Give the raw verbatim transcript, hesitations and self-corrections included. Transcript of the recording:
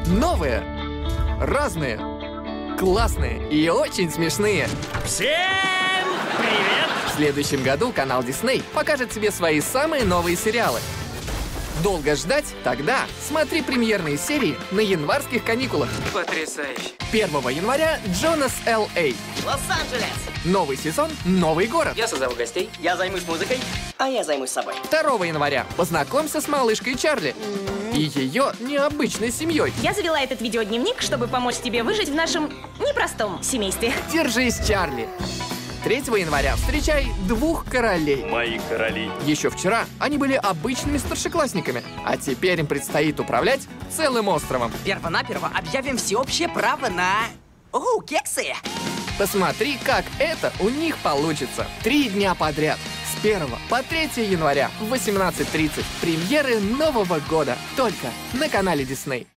Новые, разные, классные и очень смешные. Всем привет! В следующем году канал Disney покажет тебе свои самые новые сериалы. Долго ждать? Тогда смотри премьерные серии на январских каникулах. Потрясающе. первого января Джонас Л А. Лос-Анджелес! Новый сезон, новый город. Я созову гостей. Я займусь музыкой, а я займусь собой. второго января познакомься с малышкой Чарли и ее необычной семьей. Я завела этот видеодневник, чтобы помочь тебе выжить в нашем непростом семействе. Держись, Чарли. третьего января встречай двух королей. Мои короли. Еще вчера они были обычными старшеклассниками, а теперь им предстоит управлять целым островом. Первонаперво объявим всеобщее право на... О, кексы! Посмотри, как это у них получится. Три дня подряд. С первого по третье января в восемнадцать тридцать. Премьеры Нового года. Только на канале Disney.